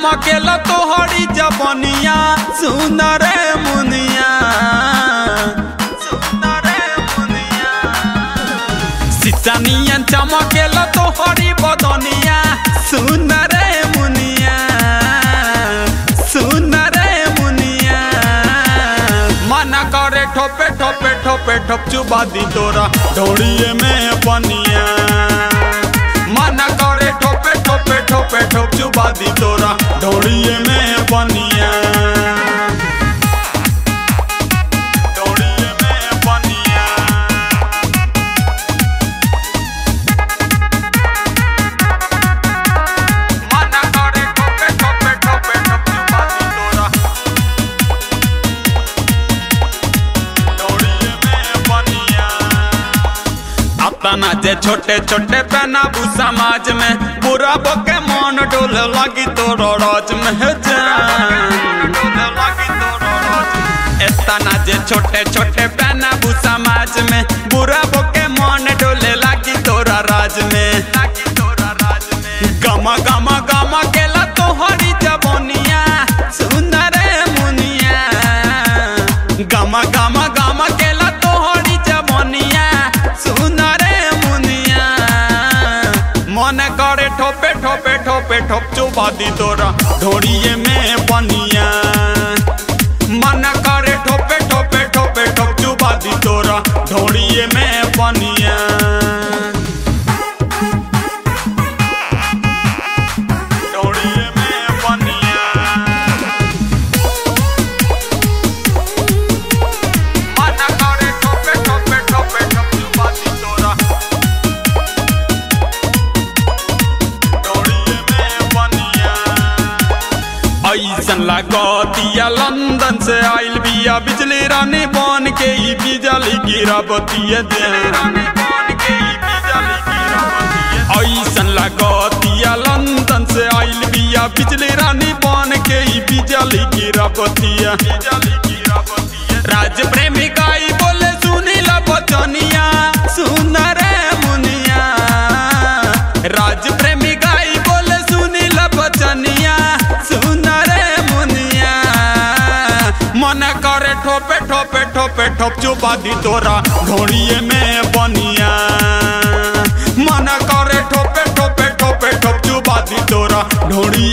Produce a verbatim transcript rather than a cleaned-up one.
चमकेला तोहरी जबनिया सुन रे मुनिया सुन रे मुनिया सितानियन चमकेला तोहरी बदनिया सुन रे मुनिया सुन रे मुनिया मन करे ठोपे ठोपे ठोपे ठोप चुबा दी तोरा ढोड़िए में पनिया मन करे ठोपे ठोपे ठोपे ठोप चुबा दी तोरा ढोड़िए में पनिया ढोड़िए में पनिया मन करे ठोपे ठोपे ठोपे ठोप चुबा दी तोरा ढोड़िए में पनिया अपना जे छोटे छोटे पहनाबू समाज में बुरा बोके मन डोल लगी तोरो राज में जान इतना जे छोटे छोटे पहनाबू समाज में बुरा बोके मन डोले लगी तोरा राज में गमा गमा गमा केला तोहरी जबनिया सुन रे मुनिया गमा गमा गमा केला तोहरी जबनिया सुन रे मुनिया मन करे ठोपे ठोपे ठोपे ठोप चुबा दी तोरा ढोड़िए में पनिया मन करे ठोपे ठोपे ठोपे ठोप चुबा दी तोरा ढोड़िए में पनिया ढोड़िए में पनिया मन करे ठोपे ठोपे ठोपे ठोप चुबा दी तोरा ऐसन लागतिया लंदन से आइल बिया बिजली रानी बन के ही बिजली गिरावतिया ऐसन लागतिया लंदन से आइल बिया बिजली रानी बन के ही बिजली गिरावतिया राज प्रेमी गाई बोले सुनी ला बचनिया सुन रे मुनिया राज प्रेमी गाई बोले सुनी ला बचनिया सुन रे मुनिया मन करे ठोपे ठोपे ठोपे ठोप चुबा दी तोरा ढोड़िए में पनिया मन करे ठोपे ठोपे ठोपे ठोप चुबा दी तोरा ढोड़िए